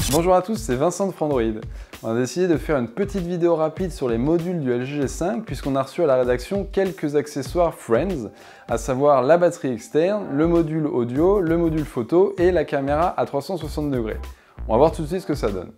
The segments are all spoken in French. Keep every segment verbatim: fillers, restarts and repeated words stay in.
Bonjour à tous, c'est Vincent de Frandroid. On a décidé de faire une petite vidéo rapide sur les modules du L G G cinq puisqu'on a reçu à la rédaction quelques accessoires Friends, à savoir la batterie externe, le module audio, le module photo et la caméra à trois cent soixante degrés. On va voir tout de suite ce que ça donne.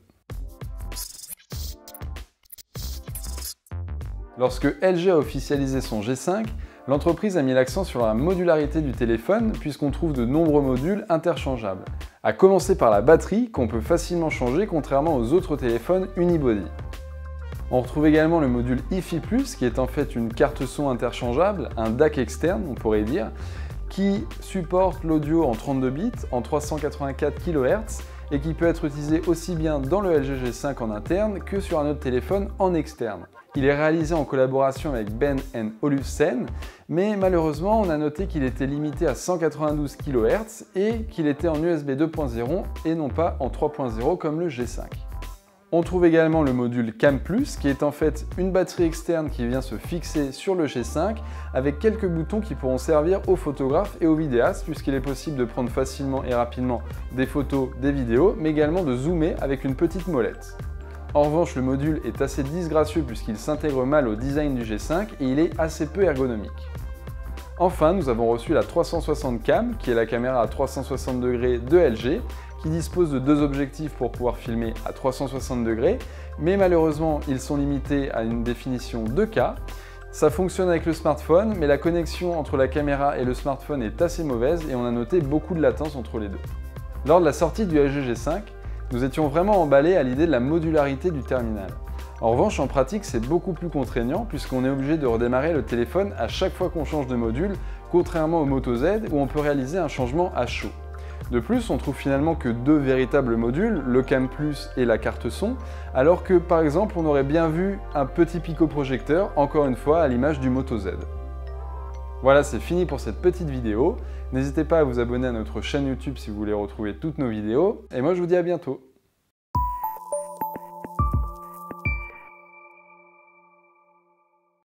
Lorsque L G a officialisé son G cinq, l'entreprise a mis l'accent sur la modularité du téléphone puisqu'on trouve de nombreux modules interchangeables. À commencer par la batterie qu'on peut facilement changer contrairement aux autres téléphones unibody. On retrouve également le module Hi-Fi plus qui est en fait une carte son interchangeable, un D A C externe on pourrait dire, qui supporte l'audio en trente-deux bits, en trois cent quatre-vingt-quatre kilohertz et qui peut être utilisé aussi bien dans le L G G cinq en interne que sur un autre téléphone en externe. Il est réalisé en collaboration avec Ben and Olufsen, mais malheureusement on a noté qu'il était limité à cent quatre-vingt-douze kilohertz et qu'il était en U S B deux point zéro et non pas en trois point zéro comme le G cinq. On trouve également le module Cam plus qui est en fait une batterie externe qui vient se fixer sur le G cinq avec quelques boutons qui pourront servir aux photographes et aux vidéastes puisqu'il est possible de prendre facilement et rapidement des photos, des vidéos, mais également de zoomer avec une petite molette. En revanche, le module est assez disgracieux puisqu'il s'intègre mal au design du G cinq et il est assez peu ergonomique. Enfin, nous avons reçu la trois cent soixante Cam, qui est la caméra à trois cent soixante degrés de L G, qui dispose de deux objectifs pour pouvoir filmer à trois cent soixante degrés, mais malheureusement, ils sont limités à une définition deux K. Ça fonctionne avec le smartphone, mais la connexion entre la caméra et le smartphone est assez mauvaise et on a noté beaucoup de latence entre les deux. Lors de la sortie du L G G cinq, nous étions vraiment emballés à l'idée de la modularité du terminal. En revanche, en pratique, c'est beaucoup plus contraignant puisqu'on est obligé de redémarrer le téléphone à chaque fois qu'on change de module, contrairement au Moto Z où on peut réaliser un changement à chaud. De plus, on trouve finalement que deux véritables modules, le Cam plus et la carte son, alors que par exemple on aurait bien vu un petit picoprojecteur, encore une fois à l'image du Moto Z. Voilà, c'est fini pour cette petite vidéo. N'hésitez pas à vous abonner à notre chaîne YouTube si vous voulez retrouver toutes nos vidéos. Et moi, je vous dis à bientôt.